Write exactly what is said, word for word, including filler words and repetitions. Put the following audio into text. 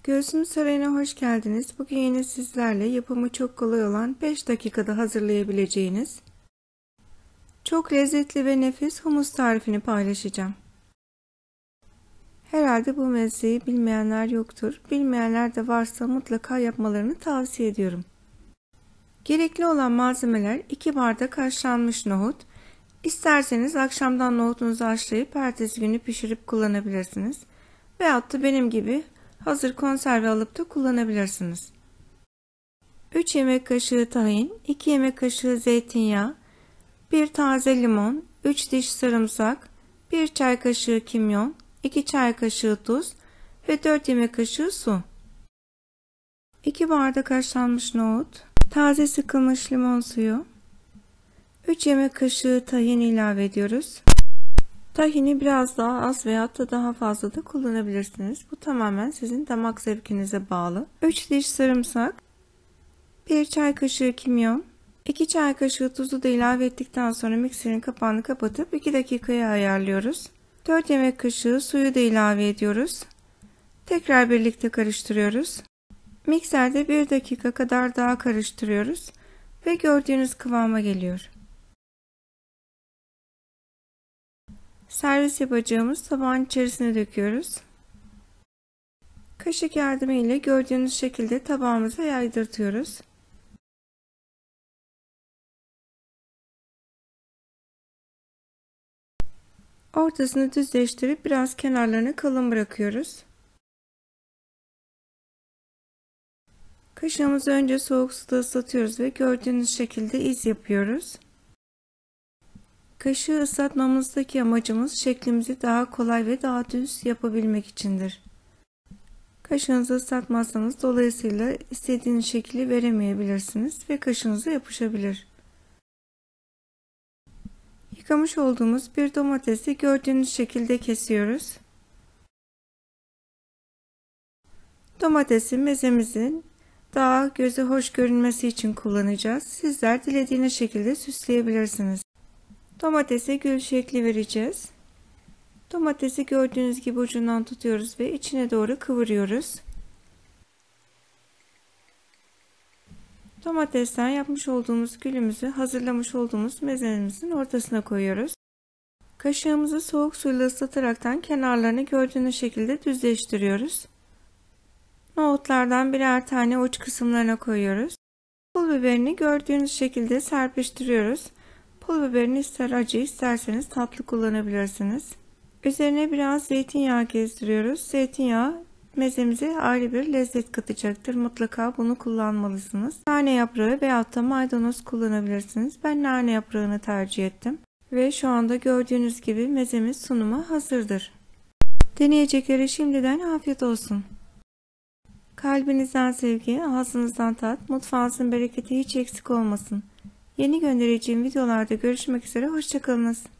Göğsüm Sarayı'na hoş geldiniz. Bugün yine sizlerle yapımı çok kolay olan beş dakikada hazırlayabileceğiniz çok lezzetli ve nefis humus tarifini paylaşacağım. Herhalde bu mezeyi bilmeyenler yoktur. Bilmeyenler de varsa mutlaka yapmalarını tavsiye ediyorum. Gerekli olan malzemeler iki bardak haşlanmış nohut. İsterseniz akşamdan nohutunuzu haşlayıp ertesi günü pişirip kullanabilirsiniz. Veyahut da benim gibi hazır konserve alıp da kullanabilirsiniz. üç yemek kaşığı tahin, iki yemek kaşığı zeytinyağı, bir taze limon, üç diş sarımsak, bir çay kaşığı kimyon, iki çay kaşığı tuz ve dört yemek kaşığı su. iki bardak haşlanmış nohut, taze sıkılmış limon suyu, üç yemek kaşığı tahin ilave ediyoruz. Tahini biraz daha az veyahut da daha fazla da kullanabilirsiniz. Bu tamamen sizin damak zevkinize bağlı. üç diş sarımsak, bir çay kaşığı kimyon, iki çay kaşığı tuzu da ilave ettikten sonra mikserin kapağını kapatıp iki dakikaya ayarlıyoruz. dört yemek kaşığı suyu da ilave ediyoruz. Tekrar birlikte karıştırıyoruz. Mikserde bir dakika kadar daha karıştırıyoruz ve gördüğünüz kıvama geliyor. Servis yapacağımız tabağın içerisine döküyoruz. Kaşık yardımıyla gördüğünüz şekilde tabağımıza yaydırtıyoruz. Ortasını düzleştirip biraz kenarlarını kalın bırakıyoruz. Kaşığımızı önce soğuk suda ıslatıyoruz ve gördüğünüz şekilde iz yapıyoruz. Kaşığı ıslatmamızdaki amacımız şeklimizi daha kolay ve daha düz yapabilmek içindir. Kaşığınızı ıslatmazsanız dolayısıyla istediğiniz şekli veremeyebilirsiniz ve kaşığınıza yapışabilir. Yıkamış olduğumuz bir domatesi gördüğünüz şekilde kesiyoruz. Domatesi mezemizin daha göze hoş görünmesi için kullanacağız. Sizler dilediğiniz şekilde süsleyebilirsiniz. Domatese gül şekli vereceğiz. Domatesi gördüğünüz gibi ucundan tutuyoruz ve içine doğru kıvırıyoruz. Domatesten yapmış olduğumuz gülümüzü hazırlamış olduğumuz mezemizin ortasına koyuyoruz. Kaşığımızı soğuk suyla ıslataraktan kenarlarını gördüğünüz şekilde düzleştiriyoruz. Nohutlardan birer tane uç kısımlarına koyuyoruz. Pul biberini gördüğünüz şekilde serpiştiriyoruz. Pul biberini ister acı isterseniz tatlı kullanabilirsiniz. Üzerine biraz zeytinyağı gezdiriyoruz. Zeytinyağı mezemize ayrı bir lezzet katacaktır. Mutlaka bunu kullanmalısınız. Nane yaprağı veyahut da maydanoz kullanabilirsiniz. Ben nane yaprağını tercih ettim. Ve şu anda gördüğünüz gibi mezemiz sunuma hazırdır. Deneyeceklere şimdiden afiyet olsun. Kalbinizden sevgi, ağzınızdan tat, mutfağınızın bereketi hiç eksik olmasın. Yeni göndereceğim videolarda görüşmek üzere, hoşça kalınız.